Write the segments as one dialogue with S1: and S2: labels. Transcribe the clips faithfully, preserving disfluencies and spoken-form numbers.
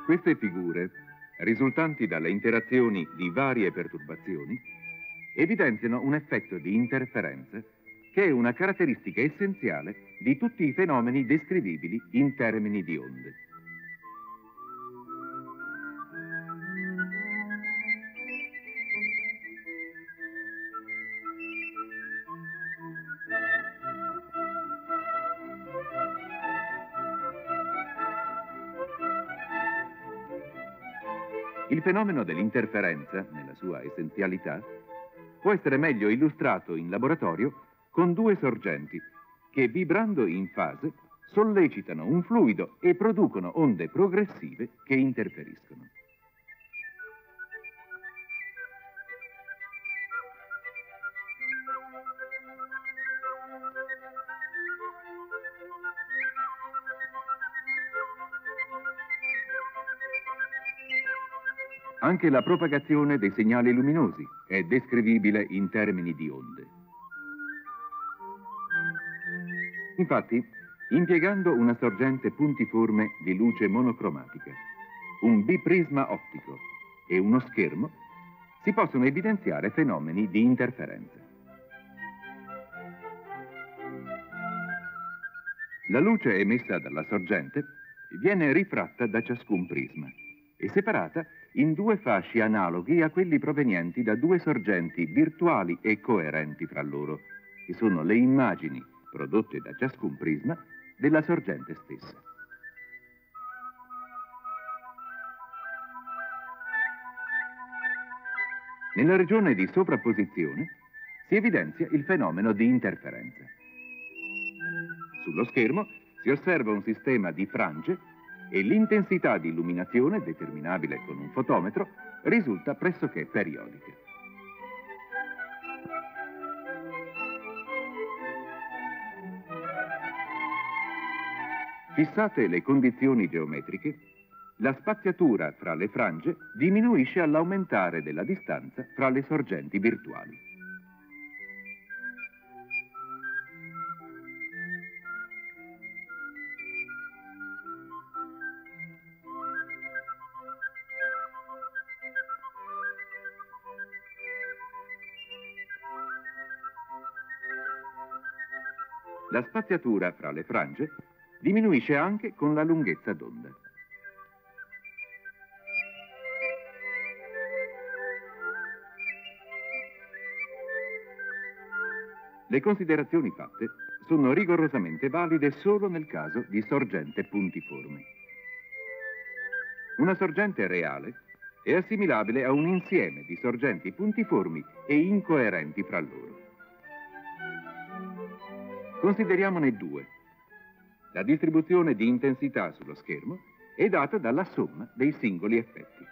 S1: Queste figure, risultanti dalle interazioni di varie perturbazioni, evidenziano un effetto di interferenza che è una caratteristica essenziale di tutti i fenomeni descrivibili in termini di onde. Il fenomeno dell'interferenza, nella sua essenzialità, può essere meglio illustrato in laboratorio con due sorgenti che, vibrando in fase, sollecitano un fluido e producono onde progressive che interferiscono. Anche la propagazione dei segnali luminosi è descrivibile in termini di onde. Infatti, impiegando una sorgente puntiforme di luce monocromatica, un biprisma ottico e uno schermo, si possono evidenziare fenomeni di interferenza. La luce emessa dalla sorgente viene rifratta da ciascun prisma e separata in due fasci analoghi a quelli provenienti da due sorgenti virtuali e coerenti fra loro, che sono le immagini prodotte da ciascun prisma della sorgente stessa. Nella regione di sovrapposizione si evidenzia il fenomeno di interferenza. Sullo schermo si osserva un sistema di frange e l'intensità di illuminazione, determinabile con un fotometro, risulta pressoché periodica. Fissate le condizioni geometriche, la spaziatura fra le frange diminuisce all'aumentare della distanza fra le sorgenti virtuali. La spaziatura fra le frange diminuisce anche con la lunghezza d'onda. Le considerazioni fatte sono rigorosamente valide solo nel caso di sorgente puntiforme. Una sorgente reale è assimilabile a un insieme di sorgenti puntiformi e incoerenti fra loro. Consideriamone due. La distribuzione di intensità sullo schermo è data dalla somma dei singoli effetti.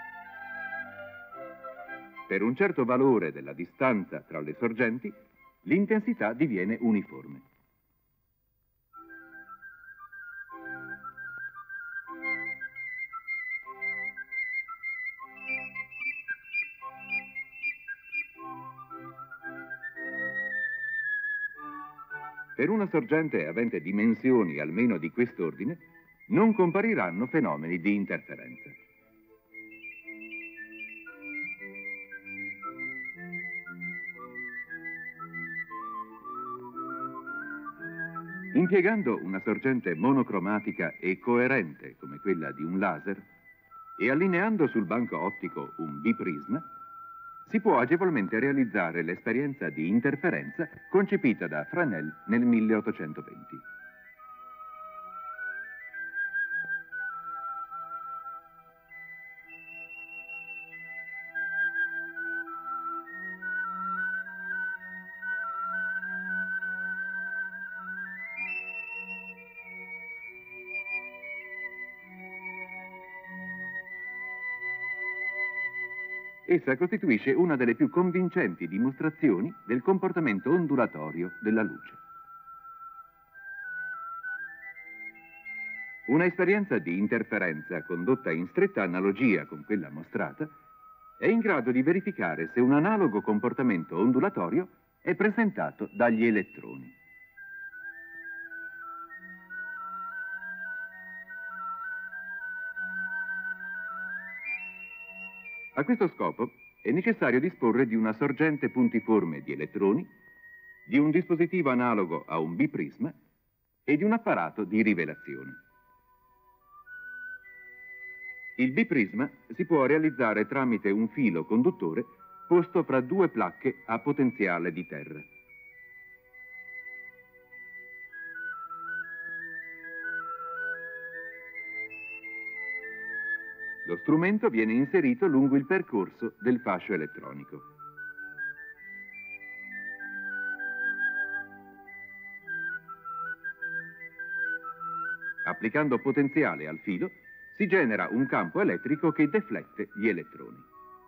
S1: Per un certo valore della distanza tra le sorgenti, l'intensità diviene uniforme. Per una sorgente avente dimensioni almeno di quest'ordine, non compariranno fenomeni di interferenza. Impiegando una sorgente monocromatica e coerente come quella di un laser e allineando sul banco ottico un biprisma, si può agevolmente realizzare l'esperienza di interferenza concepita da Fresnel nel milleottocentoventi. Essa costituisce una delle più convincenti dimostrazioni del comportamento ondulatorio della luce. Una esperienza di interferenza condotta in stretta analogia con quella mostrata è in grado di verificare se un analogo comportamento ondulatorio è presentato dagli elettroni. A questo scopo è necessario disporre di una sorgente puntiforme di elettroni, di un dispositivo analogo a un biprisma e di un apparato di rivelazione. Il biprisma si può realizzare tramite un filo conduttore posto fra due placche a potenziale di terra. Lo strumento viene inserito lungo il percorso del fascio elettronico. Applicando potenziale al filo, si genera un campo elettrico che deflette gli elettroni.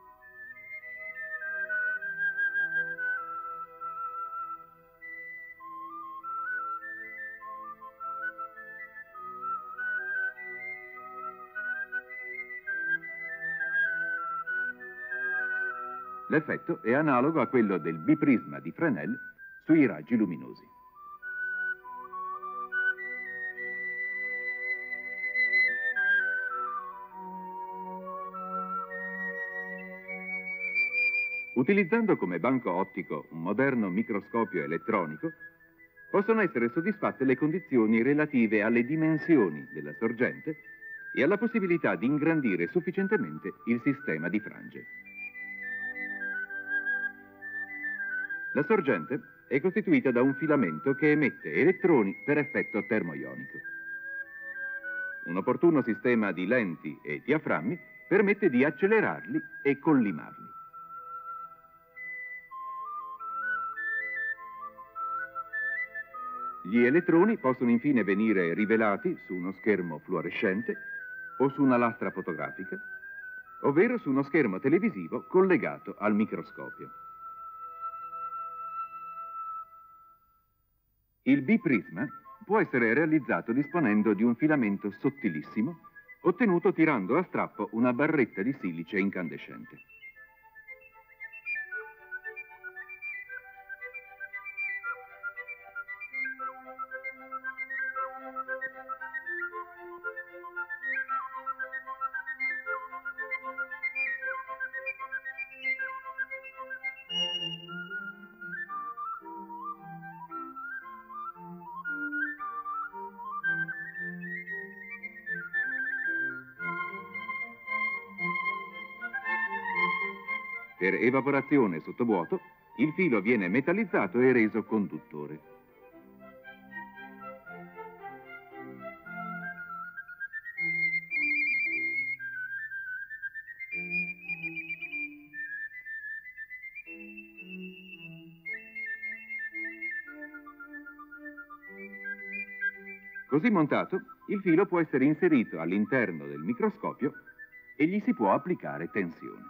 S1: L'effetto è analogo a quello del biprisma di Fresnel sui raggi luminosi. Utilizzando come banco ottico un moderno microscopio elettronico, possono essere soddisfatte le condizioni relative alle dimensioni della sorgente e alla possibilità di ingrandire sufficientemente il sistema di frange. La sorgente è costituita da un filamento che emette elettroni per effetto termoionico. Un opportuno sistema di lenti e diaframmi permette di accelerarli e collimarli. Gli elettroni possono infine venire rivelati su uno schermo fluorescente o su una lastra fotografica, ovvero su uno schermo televisivo collegato al microscopio. Il biprisma può essere realizzato disponendo di un filamento sottilissimo, ottenuto tirando a strappo una barretta di silice incandescente. Per evaporazione sottovuoto, il filo viene metallizzato e reso conduttore. Così montato, il filo può essere inserito all'interno del microscopio e gli si può applicare tensione.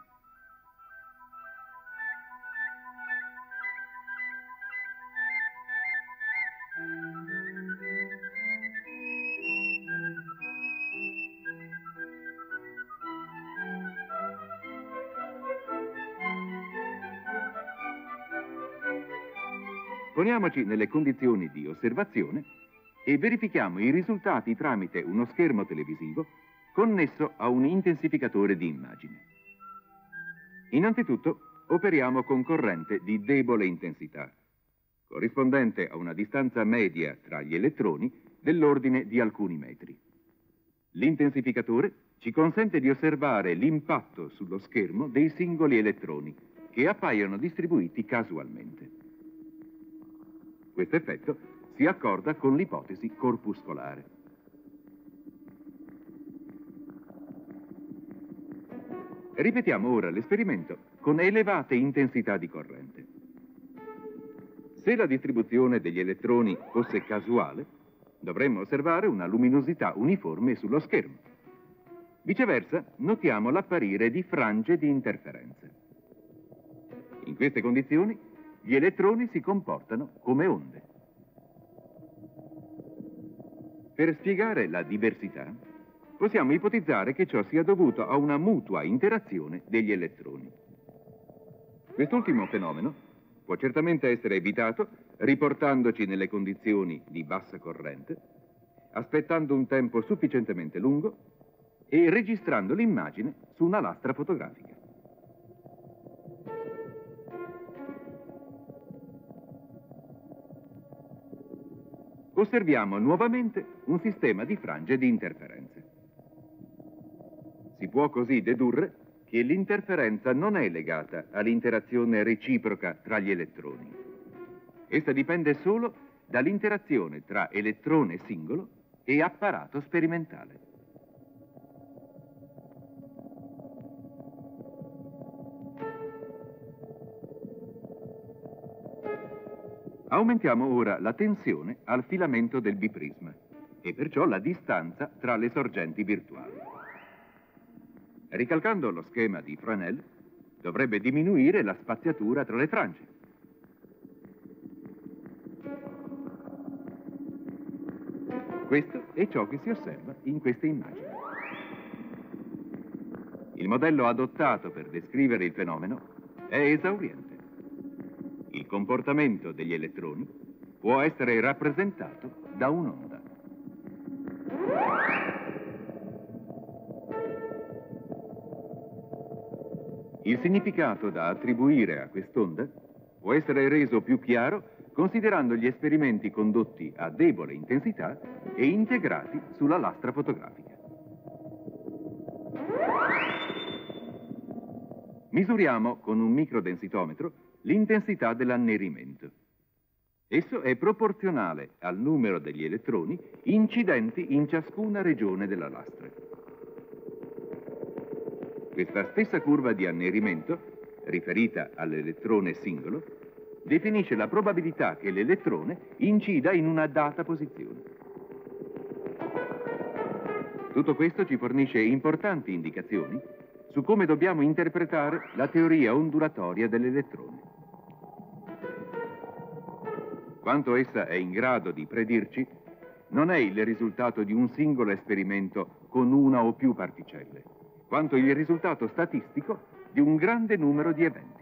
S1: Poniamoci nelle condizioni di osservazione e verifichiamo i risultati tramite uno schermo televisivo connesso a un intensificatore di immagine. Innanzitutto operiamo con corrente di debole intensità, corrispondente a una distanza media tra gli elettroni dell'ordine di alcuni metri. L'intensificatore ci consente di osservare l'impatto sullo schermo dei singoli elettroni che appaiono distribuiti casualmente. Questo effetto si accorda con l'ipotesi corpuscolare. Ripetiamo ora l'esperimento con elevate intensità di corrente. Se la distribuzione degli elettroni fosse casuale, dovremmo osservare una luminosità uniforme sullo schermo. Viceversa, notiamo l'apparire di frange di interferenze. In queste condizioni, gli elettroni si comportano come onde. Per spiegare la diversità, possiamo ipotizzare che ciò sia dovuto a una mutua interazione degli elettroni. Quest'ultimo fenomeno può certamente essere evitato riportandoci nelle condizioni di bassa corrente, aspettando un tempo sufficientemente lungo e registrando l'immagine su una lastra fotografica. osserviamo nuovamente un sistema di frange e di interferenze. Si può così dedurre che l'interferenza non è legata all'interazione reciproca tra gli elettroni. Essa dipende solo dall'interazione tra elettrone singolo e apparato sperimentale. Aumentiamo ora la tensione al filamento del biprisma e perciò la distanza tra le sorgenti virtuali. Ricalcando lo schema di Fresnel, dovrebbe diminuire la spaziatura tra le frange. Questo è ciò che si osserva in queste immagini. Il modello adottato per descrivere il fenomeno è esauriente. Il comportamento degli elettroni può essere rappresentato da un'onda. Il significato da attribuire a quest'onda può essere reso più chiaro considerando gli esperimenti condotti a debole intensità e integrati sulla lastra fotografica. Misuriamo con un microdensitometro l'intensità dell'annerimento. Esso è proporzionale al numero degli elettroni incidenti in ciascuna regione della lastra. Questa stessa curva di annerimento, riferita all'elettrone singolo, definisce la probabilità che l'elettrone incida in una data posizione. Tutto questo ci fornisce importanti indicazioni su come dobbiamo interpretare la teoria ondulatoria dell'elettrone. Quanto essa è in grado di predirci non è il risultato di un singolo esperimento con una o più particelle, quanto il risultato statistico di un grande numero di eventi.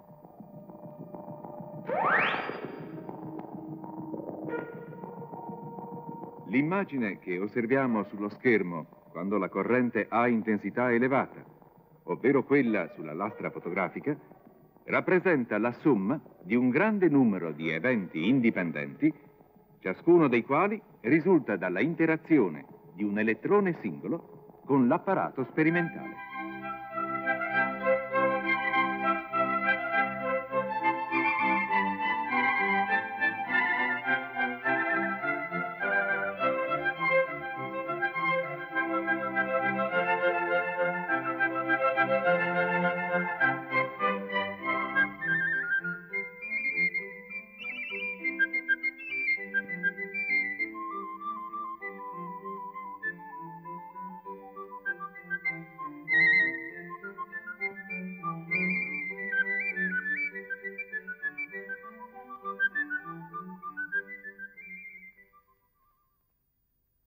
S1: L'immagine che osserviamo sullo schermo quando la corrente ha intensità elevata, ovvero quella sulla lastra fotografica, rappresenta la somma di un grande numero di eventi indipendenti, ciascuno dei quali risulta dalla interazione di un elettrone singolo con l'apparato sperimentale.